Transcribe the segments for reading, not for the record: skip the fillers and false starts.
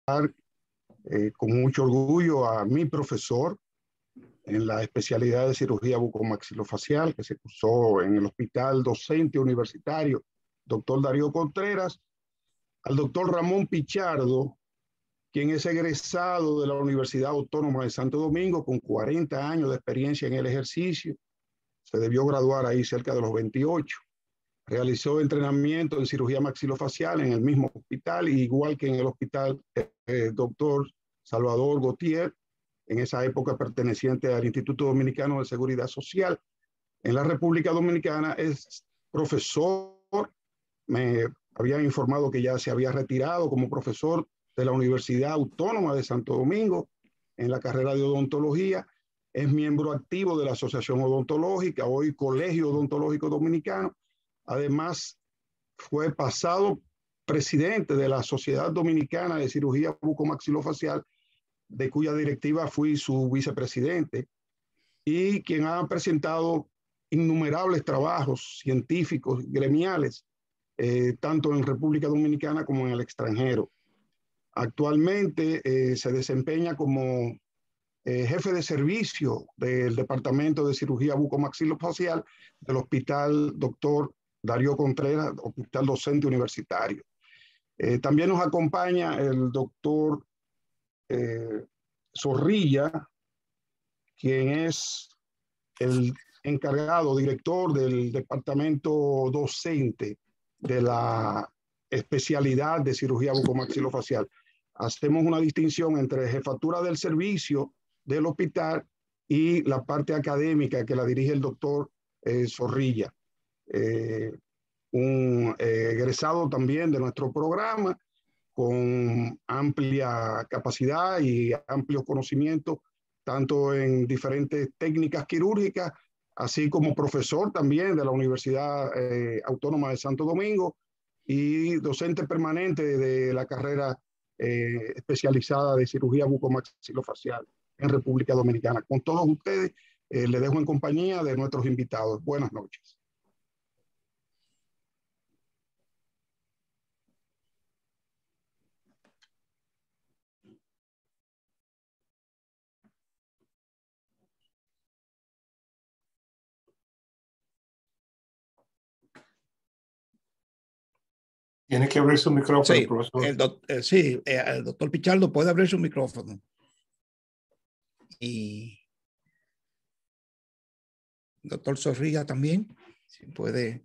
con mucho orgullo a mi profesor en la especialidad de cirugía bucomaxilofacial que se cursó en el Hospital Docente Universitario, doctor Darío Contreras, al doctor Ramón Pichardo, quien es egresado de la Universidad Autónoma de Santo Domingo con 40 años de experiencia en el ejercicio. Se debió graduar ahí cerca de los 28. Realizó entrenamiento en cirugía maxilofacial en el mismo hospital, igual que en el hospital doctor Salvador Gautier, en esa época perteneciente al Instituto Dominicano de Seguridad Social. En la República Dominicana es profesor, me habían informado que ya se había retirado como profesor de la Universidad Autónoma de Santo Domingo en la carrera de odontología. Es miembro activo de la Asociación Odontológica, hoy Colegio Odontológico Dominicano. Además, fue pasado presidente de la Sociedad Dominicana de Cirugía Bucomaxilofacial, de cuya directiva fui su vicepresidente, y quien ha presentado innumerables trabajos científicos, gremiales, tanto en República Dominicana como en el extranjero. Actualmente se desempeña como jefe de servicio del Departamento de Cirugía Bucomaxilofacial del Hospital Doctor Darío Contreras, Hospital Docente Universitario. También nos acompaña el doctor Zorrilla, quien es el encargado, director del departamento docente de la especialidad de cirugía bucomaxilofacial. Hacemos una distinción entre jefatura del servicio del hospital y la parte académica que la dirige el doctor Zorrilla, un egresado también de nuestro programa con amplia capacidad y amplio conocimiento, tanto en diferentes técnicas quirúrgicas, así como profesor también de la Universidad Autónoma de Santo Domingo y docente permanente de la carrera especializada de cirugía bucomaxilofacial en República Dominicana. Con todos ustedes, les dejo en compañía de nuestros invitados. Buenas noches. Tiene que abrir su micrófono, sí, profesor. El doctor Pichardo puede abrir su micrófono. Y doctor Zorrilla también, si puede.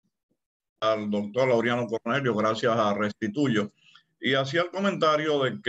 Al doctor Laureano Cornelio, gracias a Restituyo. Y hacía el comentario de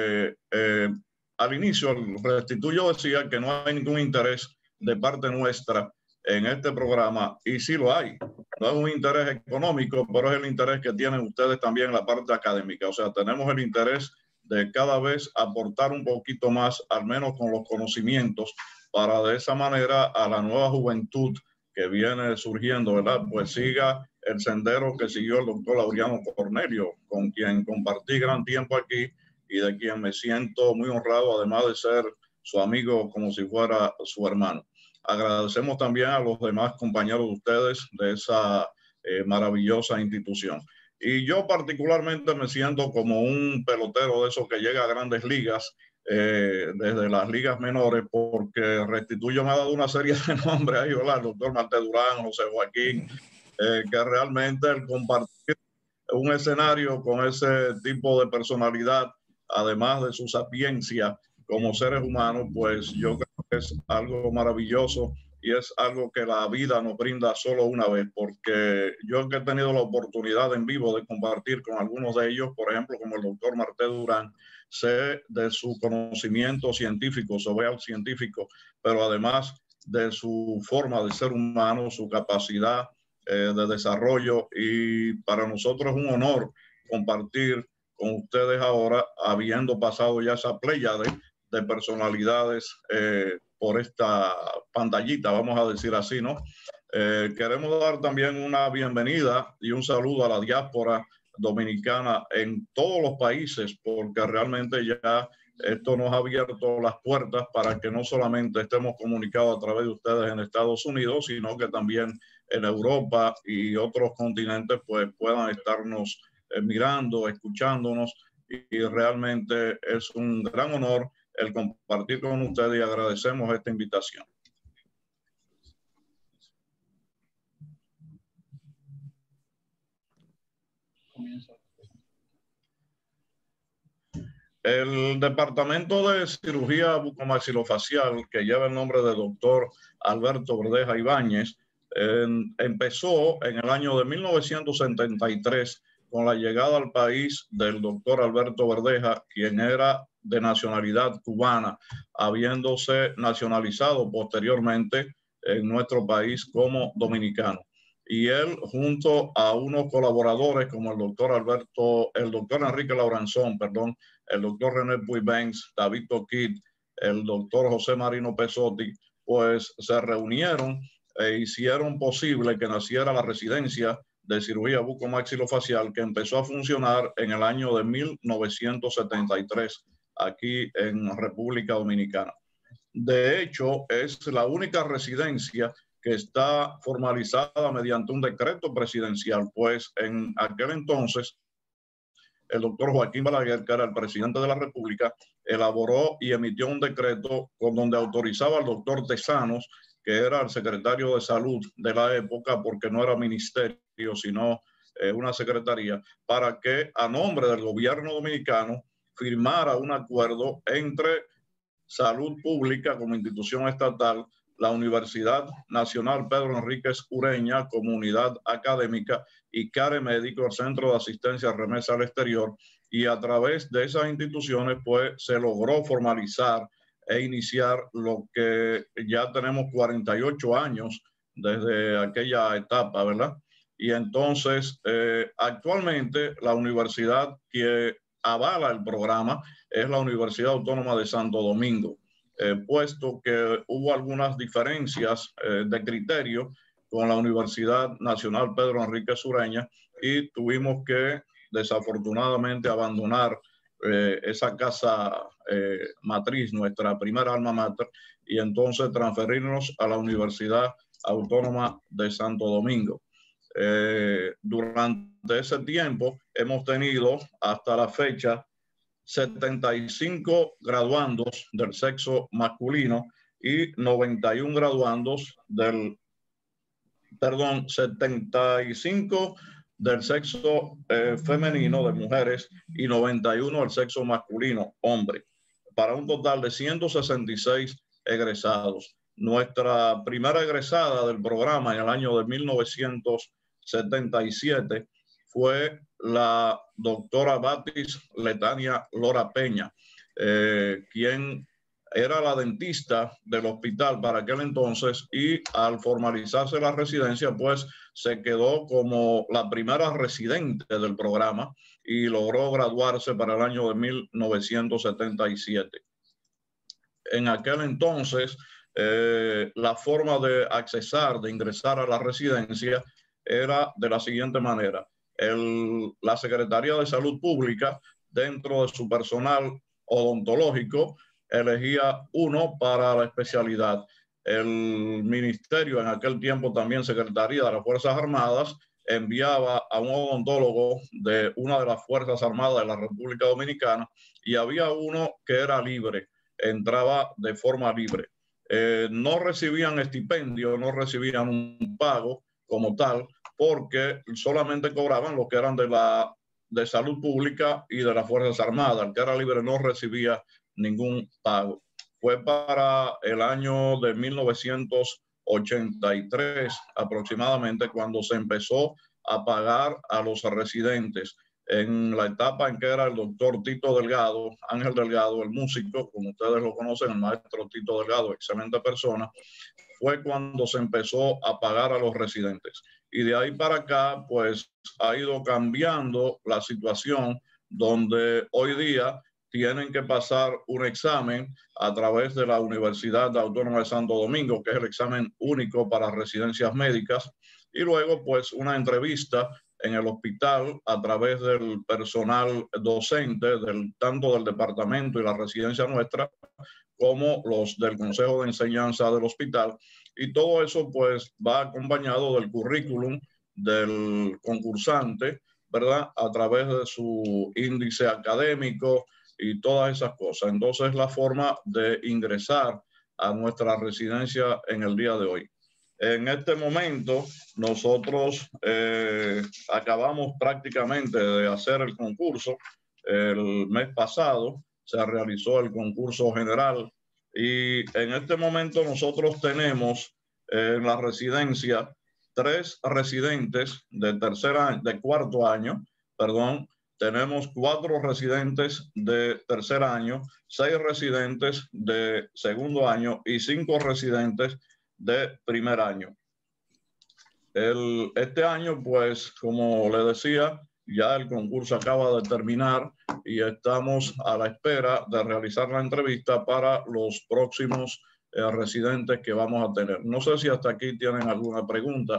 que al inicio el Restituyo decía que no hay ningún interés de parte nuestra en este programa, y sí lo hay. No es un interés económico, pero es el interés que tienen ustedes también en la parte académica. O sea, tenemos el interés de cada vez aportar un poquito más, al menos con los conocimientos, para de esa manera a la nueva juventud que viene surgiendo, ¿verdad? Pues siga el sendero que siguió el doctor Laureano Cornelio, con quien compartí gran tiempo aquí y de quien me siento muy honrado, además de ser su amigo como si fuera su hermano. Agradecemos también a los demás compañeros de ustedes de esa maravillosa institución. Y yo particularmente me siento como un pelotero de esos que llega a grandes ligas, desde las ligas menores, porque Restituyo me ha dado una serie de nombres ahí, ¿verdad? El doctor Marte Durán, José Joaquín, que realmente el compartir un escenario con ese tipo de personalidad, además de su sapiencia como seres humanos, pues yo creo que es algo maravilloso y es algo que la vida nos brinda solo una vez, porque yo que he tenido la oportunidad en vivo de compartir con algunos de ellos, por ejemplo, como el doctor Marte Durán, sé de su conocimiento científico, sobre científico, pero además de su forma de ser humano, su capacidad de desarrollo, y para nosotros es un honor compartir con ustedes ahora, habiendo pasado ya esa pléyade de personalidades por esta pantallita, vamos a decir así, ¿no? Queremos dar también una bienvenida y un saludo a la diáspora dominicana en todos los países, porque realmente ya esto nos ha abierto las puertas para que no solamente estemos comunicados a través de ustedes en Estados Unidos, sino que también en Europa y otros continentes pues puedan estarnos mirando, escuchándonos y realmente es un gran honor el compartir con ustedes y agradecemos esta invitación. El Departamento de Cirugía Bucomaxilofacial, que lleva el nombre de doctor Alberto Verdeja Ibáñez, empezó en el año de 1973 con la llegada al país del doctor Alberto Verdeja, quien era de nacionalidad cubana, habiéndose nacionalizado posteriormente en nuestro país como dominicano. Y él, junto a unos colaboradores como el doctor Enrique Lauranzón, el doctor René Puig-Benz, David Toquit, el doctor José Marino Pesotti, pues se reunieron e hicieron posible que naciera la residencia de cirugía bucomaxilofacial, que empezó a funcionar en el año de 1973 aquí en República Dominicana. De hecho, es la única residencia que está formalizada mediante un decreto presidencial, pues en aquel entonces el doctor Joaquín Balaguer, que era el presidente de la República, elaboró y emitió un decreto con donde autorizaba al doctor Tesanos, que era el secretario de Salud de la época, porque no era ministerio, sino una secretaría, para que a nombre del gobierno dominicano firmara un acuerdo entre Salud Pública como institución estatal, la Universidad Nacional Pedro Enríquez Ureña como unidad académica y CARE Médico, el Centro de Asistencia Remesa al Exterior, y a través de esas instituciones pues se logró formalizar e iniciar lo que ya tenemos 48 años desde aquella etapa, ¿verdad? Y entonces actualmente la universidad que avala el programa es la Universidad Autónoma de Santo Domingo. Puesto que hubo algunas diferencias de criterio con la Universidad Nacional Pedro Enríquez Ureña y tuvimos que desafortunadamente abandonar esa casa matriz, nuestra primera alma mater, y entonces transferirnos a la Universidad Autónoma de Santo Domingo. Durante ese tiempo hemos tenido hasta la fecha 75 graduandos del sexo masculino y 91 graduandos 75 del sexo femenino, de mujeres, y 91 del sexo masculino, hombre, para un total de 166 egresados. Nuestra primera egresada del programa en el año de 1977 fue la doctora Batis Letania Lora Peña, quien era la dentista del hospital para aquel entonces, y al formalizarse la residencia, pues se quedó como la primera residente del programa y logró graduarse para el año de 1977. En aquel entonces, la forma de accesar, de ingresar a la residencia era de la siguiente manera. La Secretaría de Salud Pública, dentro de su personal odontológico, elegía uno para la especialidad. El ministerio, en aquel tiempo también Secretaría de las Fuerzas Armadas, enviaba a un odontólogo de una de las Fuerzas Armadas de la República Dominicana, y había uno que era libre, entraba de forma libre. No recibían estipendio, no recibían un pago como tal, porque solamente cobraban los que eran de salud pública y de las Fuerzas Armadas. El que era libre no recibía ningún pago. Fue para el año de 1983 aproximadamente cuando se empezó a pagar a los residentes. En la etapa en que era el doctor Tito Delgado, Ángel Delgado, el músico, como ustedes lo conocen, el maestro Tito Delgado, excelente persona, fue cuando se empezó a pagar a los residentes. Y de ahí para acá, pues ha ido cambiando la situación, donde hoy día tienen que pasar un examen a través de la Universidad Autónoma de Santo Domingo, que es el examen único para residencias médicas, y luego pues una entrevista en el hospital a través del personal docente, tanto del departamento y la residencia nuestra, como los del Consejo de Enseñanza del hospital. Y todo eso pues va acompañado del currículum del concursante, ¿verdad? A través de su índice académico y todas esas cosas. Entonces, la forma de ingresar a nuestra residencia en el día de hoy. En este momento, nosotros acabamos prácticamente de hacer el concurso. El mes pasado se realizó el concurso general y en este momento nosotros tenemos en la residencia 3 residentes de cuarto año, perdón. Tenemos 4 residentes de tercer año, 6 residentes de segundo año y 5 residentes de primer año. Este año, pues, como le decía, ya el concurso acaba de terminar y estamos a la espera de realizar la entrevista para los próximos residentes que vamos a tener. No sé si hasta aquí tienen alguna pregunta.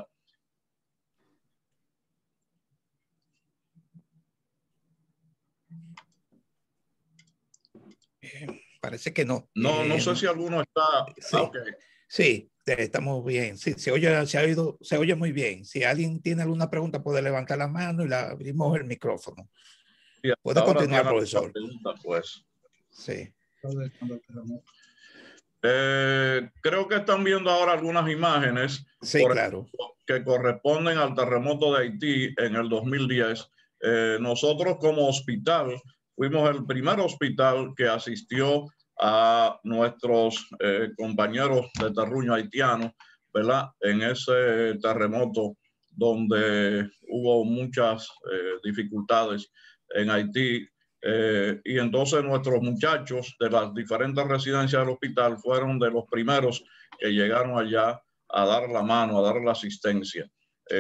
Parece que no. No sé si alguno está... Sí, okay. Sí, estamos bien. Sí, se oye muy bien. Si alguien tiene alguna pregunta, puede levantar la mano y le abrimos el micrófono. Sí, puede continuar, profesor. Pregunta, pues. Sí. Creo que están viendo ahora algunas imágenes, sí, claro, que corresponden al terremoto de Haití en el 2010. Nosotros como hospital fuimos el primer hospital que asistió a nuestros compañeros de terruño haitiano, ¿verdad? En ese terremoto donde hubo muchas dificultades en Haití. Y entonces nuestros muchachos de las diferentes residencias del hospital fueron de los primeros que llegaron allá a dar la mano, a dar la asistencia.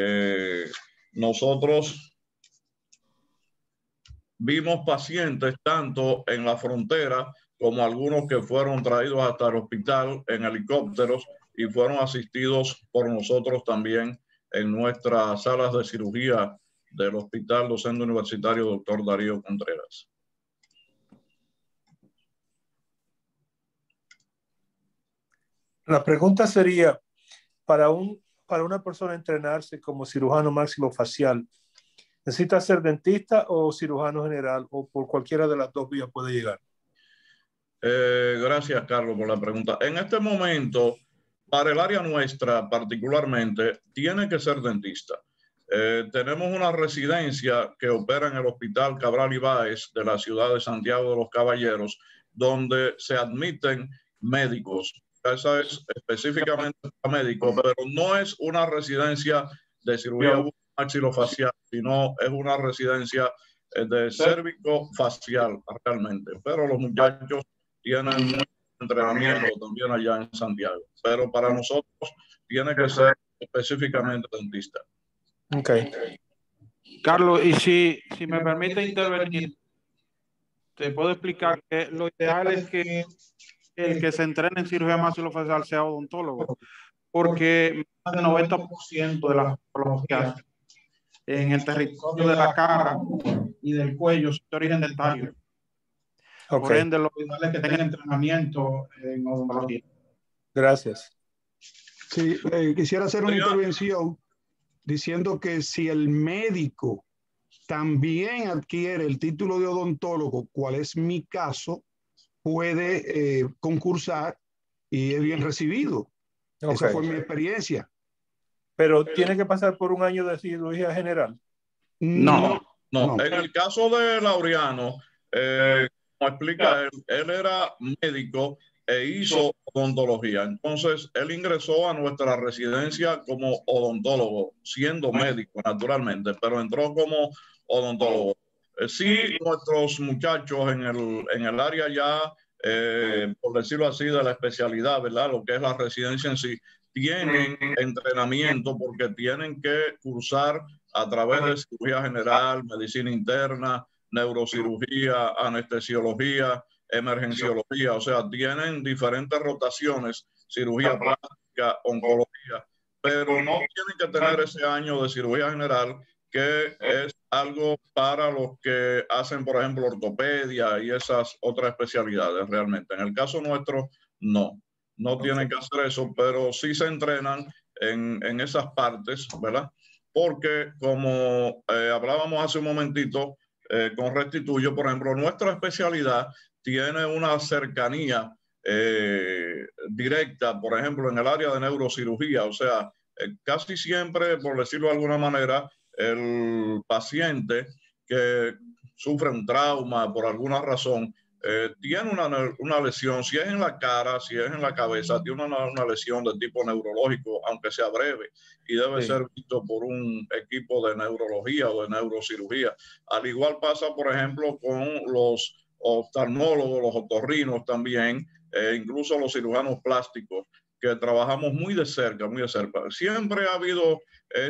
Nosotros vimos pacientes tanto en la frontera como algunos que fueron traídos hasta el hospital en helicópteros y fueron asistidos por nosotros también en nuestras salas de cirugía del Hospital Docente Universitario Dr. Darío Contreras. La pregunta sería, para una persona entrenarse como cirujano maxilofacial, ¿necesita ser dentista o cirujano general o por cualquiera de las dos vías puede llegar? Gracias, Carlos, por la pregunta. En este momento, para el área nuestra particularmente, tiene que ser dentista. Tenemos una residencia que opera en el Hospital Cabral Ibáez de la ciudad de Santiago de los Caballeros, donde se admiten médicos. Esa es específicamente para médicos, pero no es una residencia de cirugía maxilofacial, sino es una residencia de cérvico-facial realmente. Pero los muchachos tienen mucho entrenamiento también allá en Santiago. Pero para nosotros tiene que ser específicamente dentista. Ok. Carlos, y si me permite intervenir, te puedo explicar que lo ideal es que el que se entrene en cirugía maxilofacial sea odontólogo, porque más del 90% de las patologías en el territorio de la cara y del cuello son de origen dentario. Okay. Por ende, lo ideal es que tenga entrenamiento en odontología. Gracias. Sí, quisiera hacer una intervención diciendo que si el médico también adquiere el título de odontólogo, cual es mi caso, puede concursar y es bien recibido. Okay. Esa fue mi experiencia. Pero tiene que pasar por un año de cirugía general. No. En el caso de Laureano, como explica él era médico e hizo odontología. Entonces, él ingresó a nuestra residencia como odontólogo, siendo médico, naturalmente, pero entró como odontólogo. Sí, nuestros muchachos en el área ya, por decirlo así, de la especialidad, ¿verdad? Lo que es la residencia en sí, tienen entrenamiento porque tienen que cursar a través de cirugía general, medicina interna, neurocirugía, anestesiología, emergenciología, o sea, tienen diferentes rotaciones, cirugía plástica, oncología, pero no tienen que tener ese año de cirugía general, que es algo para los que hacen, por ejemplo, ortopedia y esas otras especialidades realmente. En el caso nuestro, no tienen que hacer eso, pero sí se entrenan en esas partes, ¿verdad? porque como hablábamos hace un momentito con Restituyo, por ejemplo, nuestra especialidad tiene una cercanía directa, por ejemplo, en el área de neurocirugía, o sea, casi siempre, por decirlo de alguna manera, el paciente que sufre un trauma por alguna razón, tiene una lesión, si es en la cara, si es en la cabeza, tiene una lesión de tipo neurológico, aunque sea breve, y debe ser visto por un equipo de neurología o de neurocirugía. Al igual pasa, por ejemplo, con los oftalmólogos, los otorrinos también, incluso los cirujanos plásticos, que trabajamos muy de cerca, muy de cerca. Siempre ha habido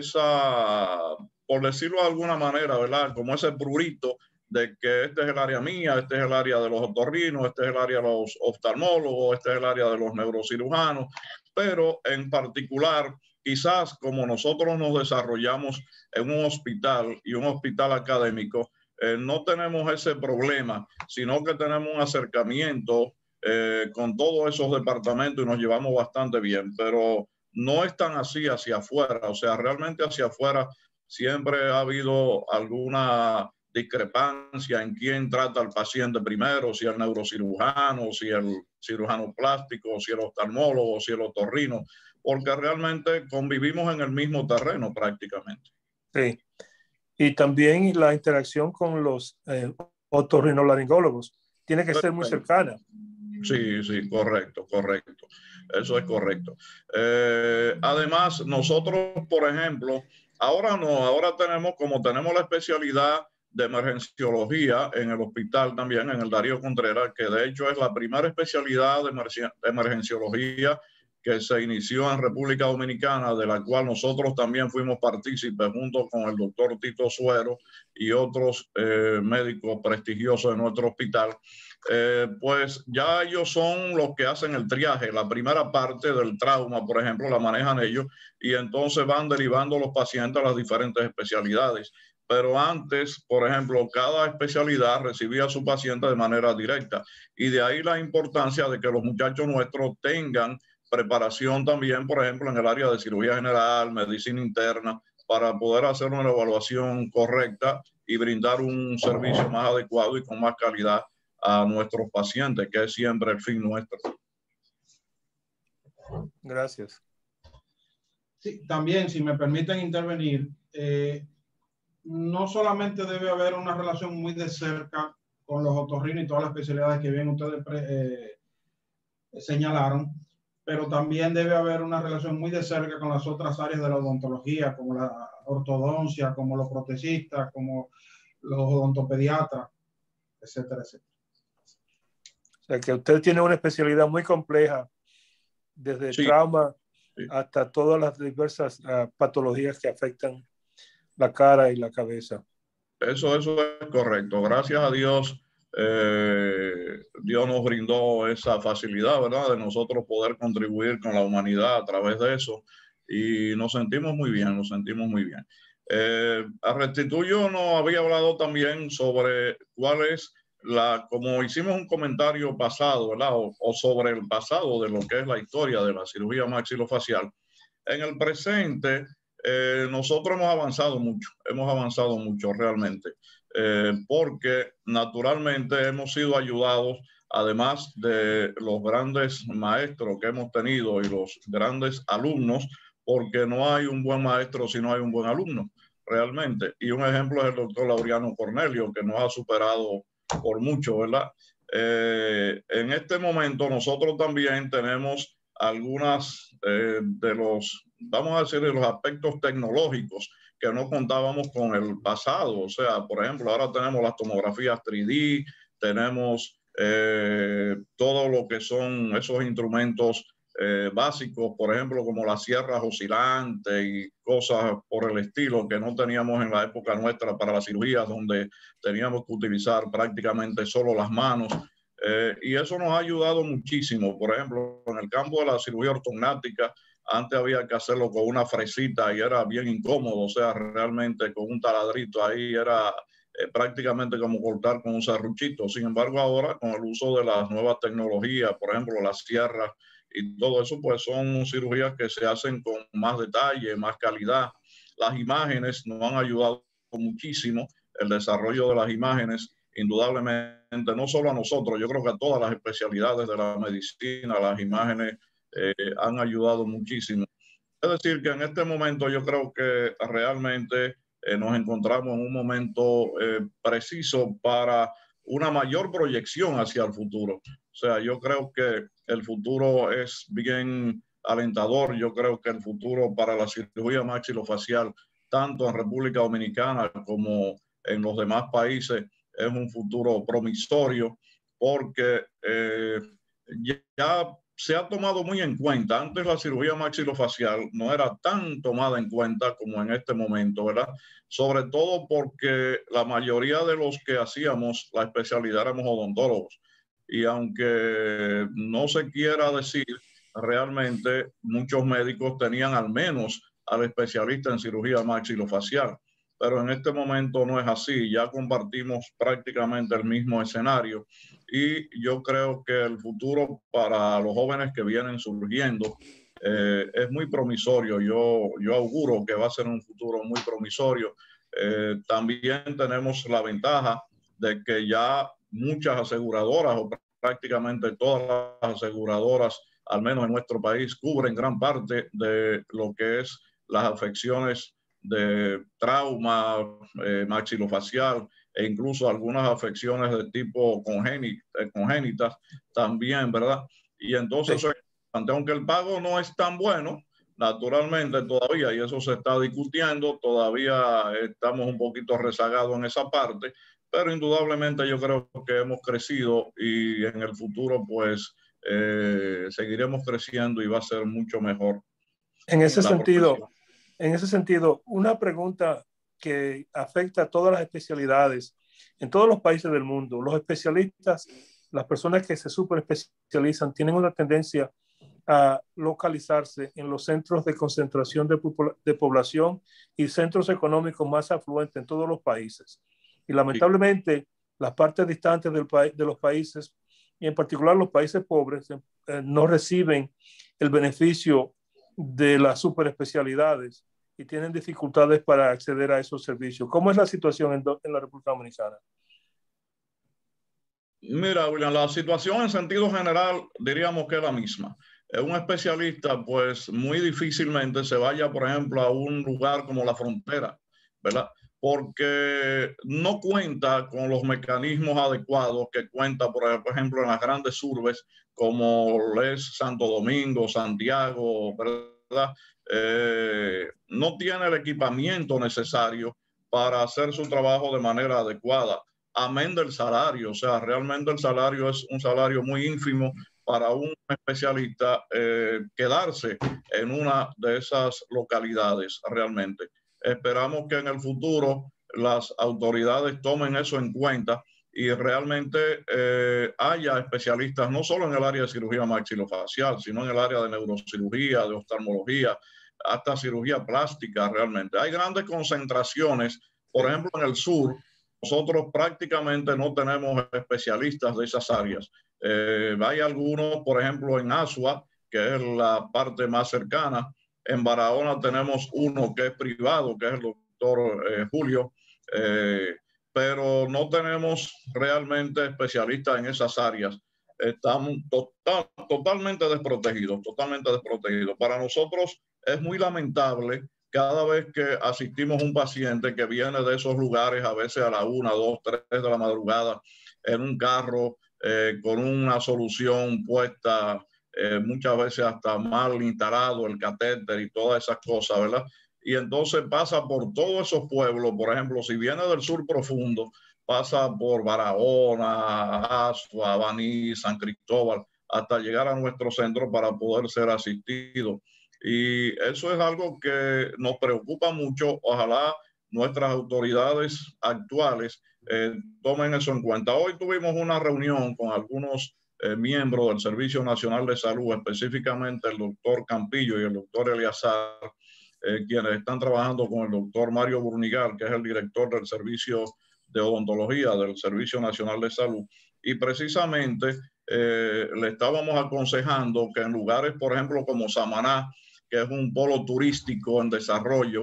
esa, por decirlo de alguna manera, ¿verdad? Como ese prurito de que este es el área mía, este es el área de los otorrinos, este es el área de los oftalmólogos, este es el área de los neurocirujanos, pero en particular, quizás como nosotros nos desarrollamos en un hospital y un hospital académico, no tenemos ese problema, sino que tenemos un acercamiento con todos esos departamentos y nos llevamos bastante bien, pero no es tan así hacia afuera, o sea, realmente hacia afuera siempre ha habido alguna discrepancia en quién trata al paciente primero, si el neurocirujano, si el cirujano plástico, si el oftalmólogo, si el otorrino, porque realmente convivimos en el mismo terreno prácticamente. Sí, y también la interacción con los otorrinolaringólogos tiene que ser muy cercana. Sí, sí, correcto, correcto. Eso es correcto. Además, nosotros, por ejemplo, ahora no, ahora tenemos, como tenemos la especialidad de emergenciología en el hospital también, en el Darío Contreras, que de hecho es la primera especialidad de emergenciología que se inició en República Dominicana, de la cual nosotros también fuimos partícipes junto con el doctor Tito Suero y otros médicos prestigiosos de nuestro hospital. Pues ya ellos son los que hacen el triaje, la primera parte del trauma, por ejemplo, la manejan ellos y entonces van derivando los pacientes a las diferentes especialidades. Pero antes, por ejemplo, cada especialidad recibía a su paciente de manera directa y de ahí la importancia de que los muchachos nuestros tengan preparación también, por ejemplo, en el área de cirugía general, medicina interna, para poder hacer una evaluación correcta y brindar un servicio más adecuado y con más calidad a nuestros pacientes, que es siempre el fin nuestro. Gracias. Sí, también, si me permiten intervenir, no solamente debe haber una relación muy de cerca con los otorrinos y todas las especialidades que bien ustedes señalaron, pero también debe haber una relación muy de cerca con las otras áreas de la odontología, como la ortodoncia, como los protecistas, como los odontopediatras, etcétera, etcétera. O sea, que usted tiene una especialidad muy compleja, desde trauma hasta todas las diversas patologías que afectan la cara y la cabeza. Eso es correcto. Gracias a Dios, Dios nos brindó esa facilidad, ¿verdad? De nosotros poder contribuir con la humanidad a través de eso y nos sentimos muy bien, nos sentimos muy bien. A Restituyo nos había hablado también sobre cuál es como hicimos un comentario pasado, ¿verdad? O sobre el pasado de lo que es la historia de la cirugía maxilofacial. En el presente, nosotros hemos avanzado mucho realmente, porque naturalmente hemos sido ayudados, además de los grandes maestros que hemos tenido y los grandes alumnos, porque no hay un buen maestro si no hay un buen alumno, realmente. Y un ejemplo es el doctor Laureano Cornelio, que nos ha superado por mucho, ¿verdad? En este momento nosotros también tenemos algunas de los, vamos a decir, de los aspectos tecnológicos que no contábamos con el pasado. O sea, por ejemplo, ahora tenemos las tomografías 3D, tenemos todo lo que son esos instrumentos básicos, por ejemplo, como las sierras oscilantes y cosas por el estilo que no teníamos en la época nuestra para las cirugías, donde teníamos que utilizar prácticamente solo las manos. Y eso nos ha ayudado muchísimo. Por ejemplo, en el campo de la cirugía ortognática, antes había que hacerlo con una fresita y era bien incómodo, o sea, realmente con un taladrito ahí era prácticamente como cortar con un serruchito. Sin embargo, ahora con el uso de las nuevas tecnologías, por ejemplo, las sierras y todo eso, pues son cirugías que se hacen con más detalle, más calidad. Las imágenes nos han ayudado muchísimo, el desarrollo de las imágenes, indudablemente, no solo a nosotros, yo creo que a todas las especialidades de la medicina, las imágenes han ayudado muchísimo. Es decir, que en este momento yo creo que realmente nos encontramos en un momento preciso para una mayor proyección hacia el futuro. O sea, yo creo que el futuro es bien alentador. Yo creo que el futuro para la cirugía maxilofacial, tanto en República Dominicana como en los demás países, es un futuro promisorio, porque ya se ha tomado muy en cuenta. Antes la cirugía maxilofacial no era tan tomada en cuenta como en este momento, ¿verdad? Sobre todo porque la mayoría de los que hacíamos la especialidad éramos odontólogos. Y aunque no se quiera decir, realmente muchos médicos tenían al menos al especialista en cirugía maxilofacial. Pero en este momento no es así. Ya compartimos prácticamente el mismo escenario. Y yo creo que el futuro para los jóvenes que vienen surgiendo es muy promisorio. Yo auguro que va a ser un futuro muy promisorio. También tenemos la ventaja de que ya muchas aseguradoras, o prácticamente todas las aseguradoras, al menos en nuestro país, cubren gran parte de lo que es las afecciones de trauma maxilofacial, e incluso algunas afecciones de tipo congénitas también, ¿verdad? Y entonces, sí, aunque el pago no es tan bueno, naturalmente todavía, y eso se está discutiendo, todavía estamos un poquito rezagados en esa parte, pero indudablemente yo creo que hemos crecido y en el futuro pues seguiremos creciendo y va a ser mucho mejor. En ese sentido, una pregunta que afecta a todas las especialidades en todos los países del mundo. Los especialistas, las personas que se superespecializan, tienen una tendencia a localizarse en los centros de concentración de población y centros económicos más afluentes en todos los países. Y lamentablemente, las partes distantes de los países, y en particular los países pobres, no reciben el beneficio de las superespecialidades y tienen dificultades para acceder a esos servicios. ¿Cómo es la situación en la República Dominicana? Mira, William, la situación en sentido general diríamos que es la misma. Un especialista, pues muy difícilmente se vaya, por ejemplo, a un lugar como la frontera, ¿verdad? Porque no cuenta con los mecanismos adecuados que cuenta, por ejemplo, en las grandes urbes como es Santo Domingo, Santiago, ¿verdad? No tiene el equipamiento necesario para hacer su trabajo de manera adecuada. Amén del salario, o sea, realmente el salario es un salario muy ínfimo para un especialista quedarse en una de esas localidades realmente. Esperamos que en el futuro las autoridades tomen eso en cuenta y realmente haya especialistas no solo en el área de cirugía maxilofacial, sino en el área de neurocirugía, de oftalmología, hasta cirugía plástica realmente. Hay grandes concentraciones, por ejemplo, en el sur. Nosotros prácticamente no tenemos especialistas de esas áreas. Hay algunos, por ejemplo, en Asua, que es la parte más cercana. En Barahona tenemos uno que es privado, que es el doctor Julio, pero no tenemos realmente especialistas en esas áreas. Estamos totalmente desprotegidos, totalmente desprotegidos. Para nosotros es muy lamentable cada vez que asistimos a un paciente que viene de esos lugares, a veces a la 1, 2, 3 de la madrugada, en un carro con una solución puesta, muchas veces hasta mal instalado el catéter y todas esas cosas, ¿verdad? Y entonces pasa por todos esos pueblos, por ejemplo, si viene del sur profundo, pasa por Barahona, Asua, Baní, San Cristóbal, hasta llegar a nuestro centro para poder ser asistido. Y eso es algo que nos preocupa mucho. Ojalá nuestras autoridades actuales tomen eso en cuenta. Hoy tuvimos una reunión con algunos miembros del Servicio Nacional de Salud, específicamente el doctor Campillo y el doctor Eliazar, quienes están trabajando con el doctor Mario Burnigal, que es el director del Servicio de Odontología del Servicio Nacional de Salud. Y precisamente le estábamos aconsejando que en lugares, por ejemplo, como Samaná, que es un polo turístico en desarrollo,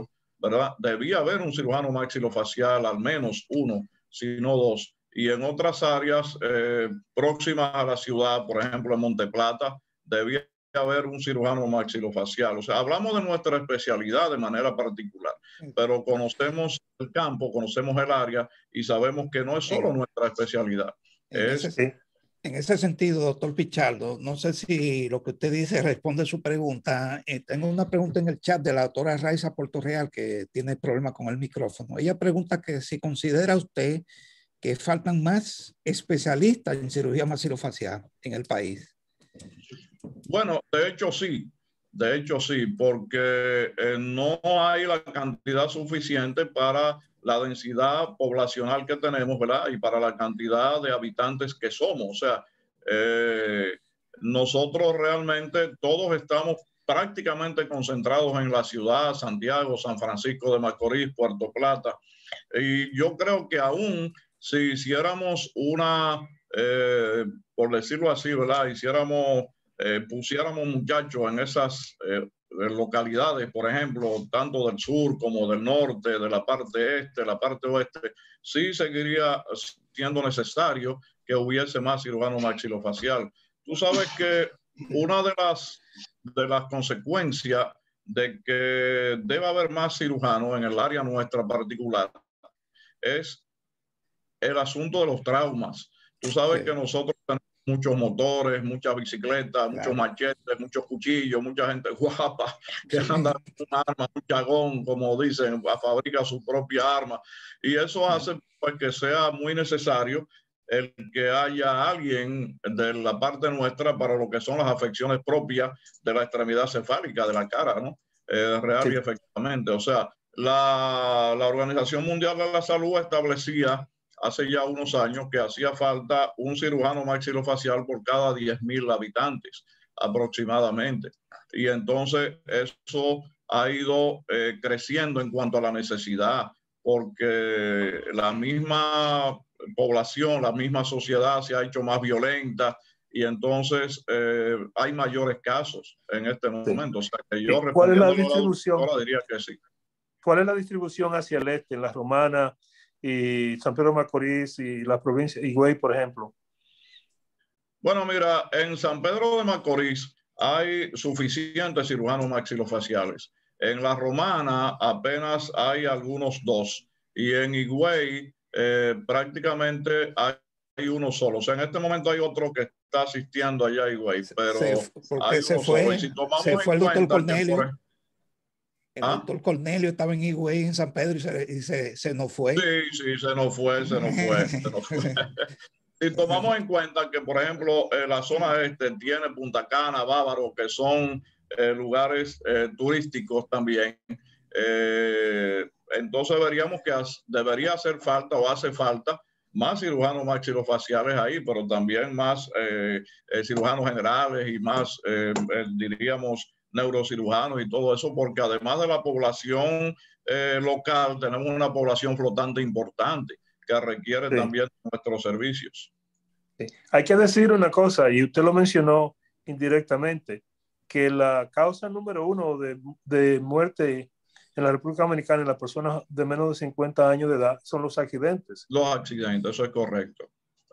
¿verdad? Debía haber un cirujano maxilofacial, al menos uno, si no dos. Y en otras áreas próximas a la ciudad, por ejemplo en Monteplata, debía haber un cirujano maxilofacial. O sea, hablamos de nuestra especialidad de manera particular, pero conocemos el campo, conocemos el área y sabemos que no es solo nuestra especialidad. En ese sentido, doctor Pichardo, no sé si lo que usted dice responde a su pregunta. Tengo una pregunta en el chat de la doctora Raiza Portorreal, que tiene problemas con el micrófono. Ella pregunta que si considera usted que faltan más especialistas en cirugía maxilofacial en el país. Bueno, de hecho sí, porque no hay la cantidad suficiente para la densidad poblacional que tenemos, ¿verdad? Y para la cantidad de habitantes que somos. O sea, nosotros realmente todos estamos prácticamente concentrados en la ciudad, Santiago, San Francisco de Macorís, Puerto Plata. Y yo creo que aún si hiciéramos una, por decirlo así, ¿verdad? Pusiéramos muchachos en esas localidades, por ejemplo, tanto del sur como del norte, de la parte este, la parte oeste, sí seguiría siendo necesario que hubiese más cirujano maxilofacial. Tú sabes que una de las consecuencias de que debe haber más cirujanos en el área nuestra particular es el asunto de los traumas. Tú sabes que nosotros tenemos muchos motores, muchas bicicletas, muchos machetes, muchos cuchillos, mucha gente guapa que anda con un arma, un chagón, como dicen, fabrica su propia arma. Y eso hace pues, que sea muy necesario el que haya alguien de la parte nuestra para lo que son las afecciones propias de la extremidad cefálica, de la cara, ¿no? Real y efectivamente. O sea, la Organización Mundial de la Salud establecía hace ya unos años que hacía falta un cirujano maxilofacial por cada 10,000 habitantes aproximadamente. Y entonces eso ha ido creciendo en cuanto a la necesidad, porque la misma población, la misma sociedad se ha hecho más violenta y entonces hay mayores casos en este momento. O sea, que yo ¿Cuál es la distribución? Ahora diría que sí. ¿Cuál es la distribución hacia el este, en la Romana y San Pedro de Macorís y la provincia de Higüey, por ejemplo? Bueno, mira, en San Pedro de Macorís hay suficientes cirujanos maxilofaciales. En la Romana apenas hay algunos dos. Y en Higüey prácticamente hay uno solo. O sea, en este momento hay otro que está asistiendo allá a Higüey, pero hay se uno fue, solo. Y si tomamos se fue el doctor Cornelio. El ¿Ah? doctor Cornelio estaba en Higüey, en San Pedro, y se nos fue. Sí, se nos fue. Si tomamos en cuenta que, por ejemplo, la zona este tiene Punta Cana, Bávaro, que son lugares turísticos también, entonces veríamos que debería hacer falta o hace falta más cirujanos maxilofaciales ahí, pero también más cirujanos generales y más, diríamos, neurocirujanos y todo eso, porque además de la población local, tenemos una población flotante importante que requiere también nuestros servicios. Sí. Hay que decir una cosa, y usted lo mencionó indirectamente, que la causa número uno de muerte en la República Dominicana en las personas de menos de 50 años de edad son los accidentes. Los accidentes, eso es correcto.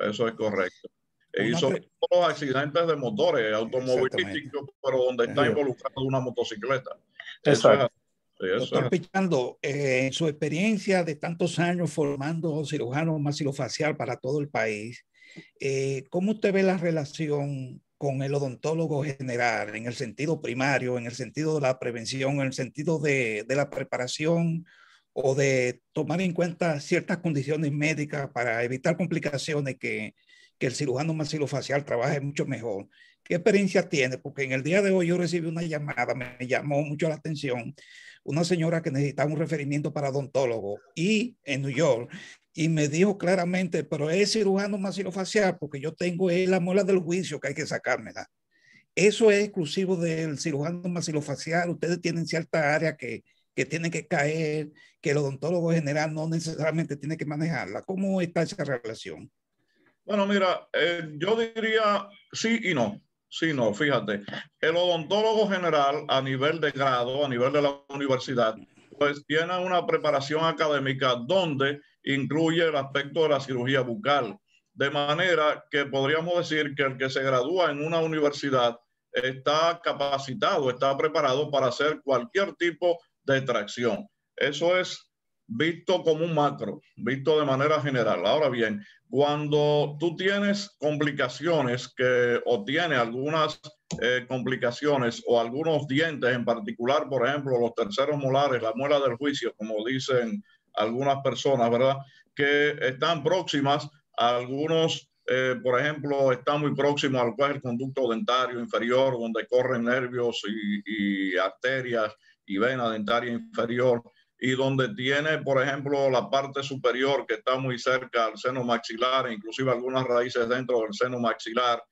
Y sobre todo los accidentes de motores automovilísticos, pero donde está involucrada una motocicleta. Exacto. Doctor Pichardo, en su experiencia de tantos años formando cirujanos maxilofacial para todo el país, ¿cómo usted ve la relación con el odontólogo general en el sentido primario, en el sentido de la prevención, en el sentido de la preparación o de tomar en cuenta ciertas condiciones médicas para evitar complicaciones que el cirujano maxilofacial trabaje mucho mejor? ¿Qué experiencia tiene? Porque en el día de hoy yo recibí una llamada, me llamó mucho la atención, una señora que necesitaba un referimiento para odontólogo y en New York, y me dijo claramente, pero es cirujano maxilofacial porque yo tengo la muela del juicio que hay que sacármela. Eso es exclusivo del cirujano maxilofacial. Ustedes tienen cierta área que tienen que caer, que el odontólogo general no necesariamente tiene que manejarla. ¿Cómo está esa relación? Bueno, mira, yo diría sí y no. Sí, no, fíjate. El odontólogo general a nivel de grado, a nivel de la universidad, pues tiene una preparación académica donde incluye el aspecto de la cirugía bucal. De manera que podríamos decir que el que se gradúa en una universidad está capacitado, está preparado para hacer cualquier tipo de extracción. Eso es visto como un macro, visto de manera general. Ahora bien, cuando tú tienes complicaciones o tienes algunas complicaciones o algunos dientes en particular, por ejemplo, los terceros molares, la muela del juicio, como dicen algunas personas, ¿verdad? Que están próximas a algunos, por ejemplo, están muy próximos al cual es el conducto dentario inferior, donde corren nervios y arterias y vena dentaria inferior, y donde tiene, por ejemplo, la parte superior que está muy cerca al seno maxilar, inclusive algunas raíces dentro del seno maxilar,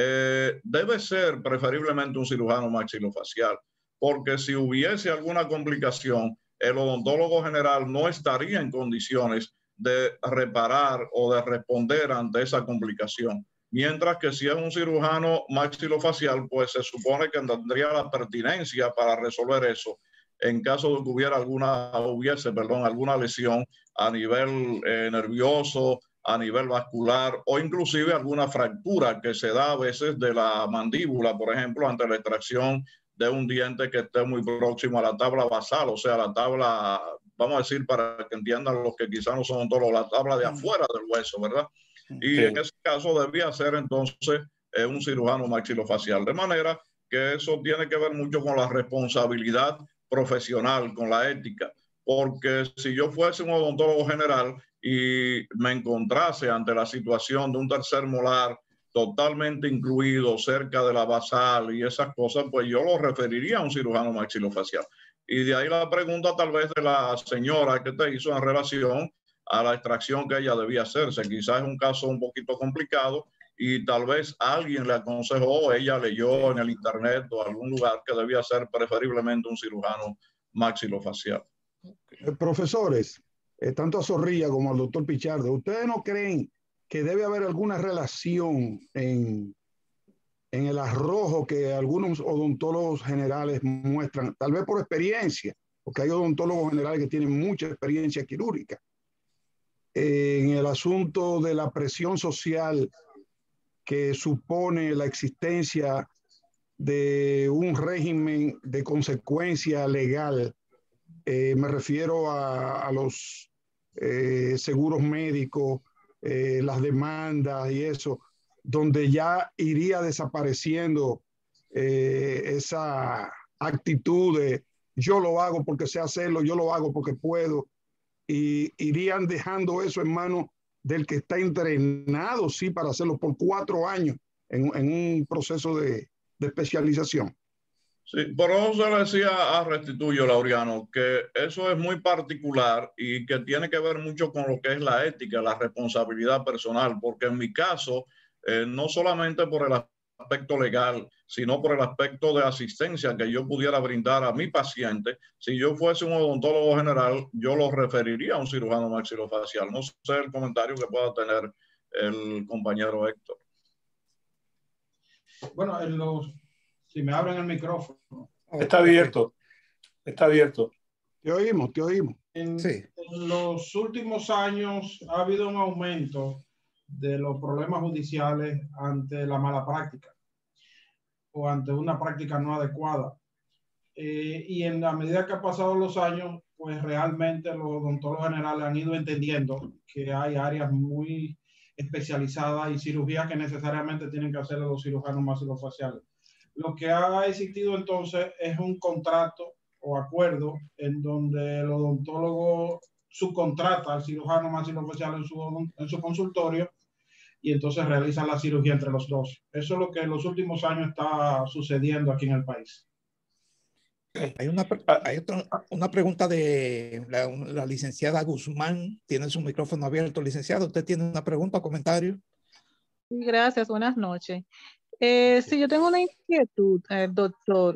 debe ser preferiblemente un cirujano maxilofacial, porque si hubiese alguna complicación, el odontólogo general no estaría en condiciones de reparar o de responder ante esa complicación. Mientras que si es un cirujano maxilofacial, pues se supone que tendría la pertinencia para resolver eso en caso de que hubiera alguna lesión a nivel nervioso, a nivel vascular o inclusive alguna fractura que se da a veces de la mandíbula, por ejemplo, ante la extracción de un diente que esté muy próximo a la tabla basal, o sea, la tabla, vamos a decir para que entiendan los que quizás no son odontólogos, la tabla de afuera del hueso, ¿verdad? Y sí, en ese caso debía ser entonces un cirujano maxilofacial. De manera que eso tiene que ver mucho con la responsabilidad profesional, con la ética, porque si yo fuese un odontólogo general y me encontrase ante la situación de un tercer molar totalmente incluido cerca de la basal y esas cosas, pues yo lo referiría a un cirujano maxilofacial. Y de ahí la pregunta tal vez de la señora que te hizo en relación a la extracción que ella debía hacerse. Quizás es un caso un poquito complicado y tal vez alguien le aconsejó, ella leyó en el internet o algún lugar que debía ser preferiblemente un cirujano maxilofacial. Profesores, tanto a Zorrilla como al doctor Pichardo, ¿ustedes no creen que debe haber alguna relación en el arrojo que algunos odontólogos generales muestran, tal vez por experiencia, porque hay odontólogos generales que tienen mucha experiencia quirúrgica, en el asunto de la presión social que supone la existencia de un régimen de consecuencia legal? Me refiero a los seguros médicos, las demandas y eso, donde ya iría desapareciendo esa actitud de yo lo hago porque sé hacerlo, yo lo hago porque puedo, y irían dejando eso en manos del que está entrenado, sí, para hacerlo por 4 años en un proceso de especialización. Sí, por eso se le decía a Restituyo, Laureano, que eso es muy particular y que tiene que ver mucho con lo que es la ética, la responsabilidad personal, porque en mi caso, no solamente por el aspecto legal, sino por el aspecto de asistencia que yo pudiera brindar a mi paciente, si yo fuese un odontólogo general, yo lo referiría a un cirujano maxilofacial. No sé el comentario que pueda tener el compañero Héctor. Bueno, si me abren el micrófono. Está abierto. Está abierto. Te oímos, te oímos. En los últimos años ha habido un aumento de los problemas judiciales ante la mala práctica o ante una práctica no adecuada. Y en la medida que han pasado los años, pues realmente los odontólogos generales han ido entendiendo que hay áreas muy especializadas y cirugías que necesariamente tienen que hacer los cirujanos maxilofaciales. Lo que ha existido entonces es un contrato o acuerdo en donde el odontólogo subcontrata al cirujano maxilofacial en su consultorio y entonces realizan la cirugía entre los dos. Eso es lo que en los últimos años está sucediendo aquí en el país. Hay una pregunta de la licenciada Guzmán. Tiene su micrófono abierto, licenciado. ¿Usted tiene una pregunta o comentario? Gracias, buenas noches. Sí, yo tengo una inquietud, doctor.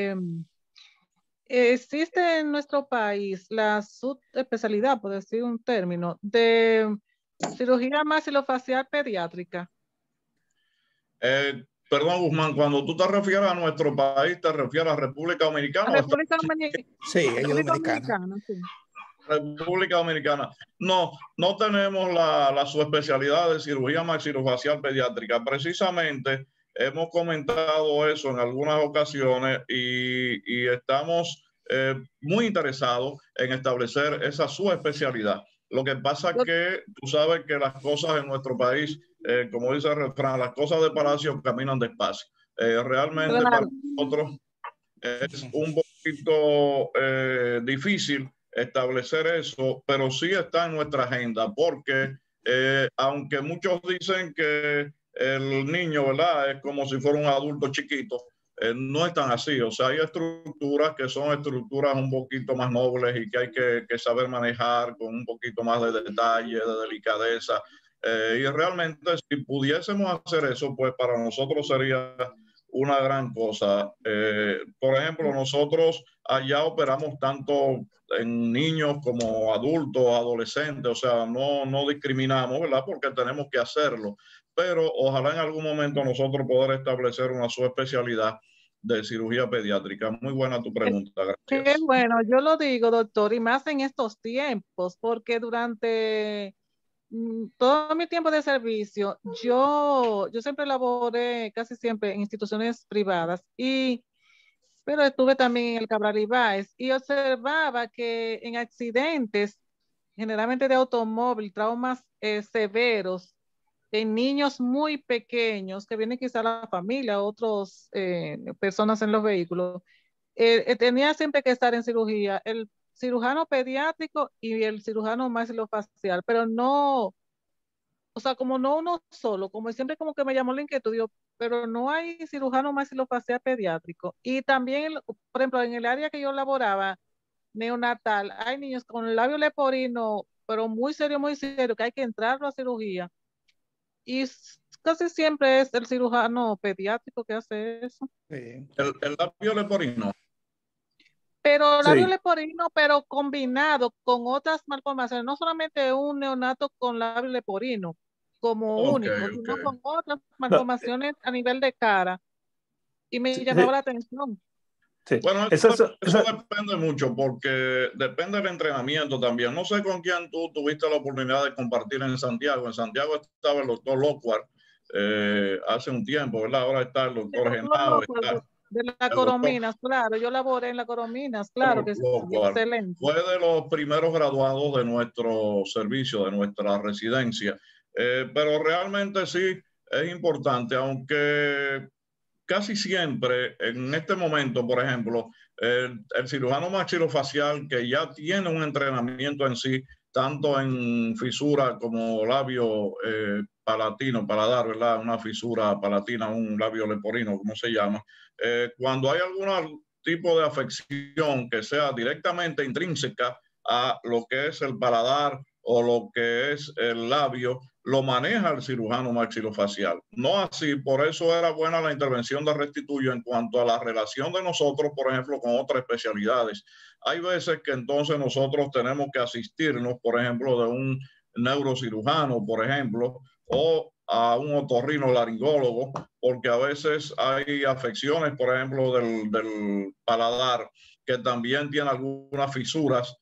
¿Existe en nuestro país la subespecialidad, por decir un término, de cirugía maxilofacial pediátrica? Perdón, Guzmán, cuando tú te refieres a nuestro país, ¿te refieres a República Dominicana? República Dominicana. Sí, ella es dominicana. Sí. República Dominicana. No, no tenemos la subespecialidad de cirugía maxilofacial pediátrica. Precisamente hemos comentado eso en algunas ocasiones y estamos muy interesados en establecer esa subespecialidad. Lo que pasa es que tú sabes que las cosas en nuestro país, como dice el refrán, las cosas de palacio caminan despacio. Realmente para nosotros es un poquito difícil establecer eso, pero sí está en nuestra agenda, porque aunque muchos dicen que el niño, ¿verdad?, es como si fuera un adulto chiquito, no es tan así. O sea, hay estructuras que son estructuras un poquito más nobles y que hay que saber manejar con un poquito más de detalle, de delicadeza. Y realmente, si pudiésemos hacer eso, pues para nosotros sería una gran cosa. Por ejemplo, nosotros allá operamos tanto en niños como adultos, adolescentes, o sea, no discriminamos, ¿verdad? Porque tenemos que hacerlo, pero ojalá en algún momento nosotros poder establecer una subespecialidad de cirugía pediátrica. Muy buena tu pregunta, Qué gracias. bueno, yo lo digo, doctor, y más en estos tiempos, porque durante todo mi tiempo de servicio, yo siempre laboré casi siempre en instituciones privadas, pero estuve también en el Cabral Ibáez y observaba que en accidentes, generalmente de automóvil, traumas severos, en niños muy pequeños que vienen quizá la familia, otras personas en los vehículos, tenía siempre que estar en cirugía el cirujano pediátrico y el cirujano maxilofacial, pero no, o sea, como no uno solo, como siempre como que me llamó la inquietud, digo, pero no hay cirujano maxilofacial pediátrico. Y también, por ejemplo, en el área que yo laboraba, neonatal, hay niños con labio leporino, pero muy serio, que hay que entrarlo a cirugía. Y casi siempre es el cirujano pediátrico que hace eso. Sí. El labio leporino. Pero Sí. labio leporino, pero combinado con otras malformaciones, no solamente un neonato con labio leporino como único, sino con otras malformaciones a nivel de cara. Y me llamaba la atención. Sí. Bueno, eso depende mucho porque depende del entrenamiento también. No sé con quién tú tuviste la oportunidad de compartir en Santiago. En Santiago estaba el doctor Lockhart hace un tiempo, ¿verdad? Ahora está el doctor Genao. De la Corominas, claro. Yo laboré en la Corominas, claro que sí, excelente. Fue de los primeros graduados de nuestro servicio, de nuestra residencia. Pero realmente sí es importante, aunque casi siempre en este momento, por ejemplo, el cirujano maxilofacial que ya tiene un entrenamiento en sí, tanto en fisura como labio palatino, paladar, ¿verdad? Una fisura palatina, un labio leporino, como se llama. Cuando hay algún tipo de afección que sea directamente intrínseca a lo que es el paladar o lo que es el labio, lo maneja el cirujano maxilofacial. No así, por eso era buena la intervención de Restituyo en cuanto a la relación de nosotros, por ejemplo, con otras especialidades. Hay veces que entonces nosotros tenemos que asistirnos, por ejemplo, de un neurocirujano, por ejemplo, o a un otorrinolaringólogo, porque a veces hay afecciones, por ejemplo, del paladar, que también tiene algunas fisuras,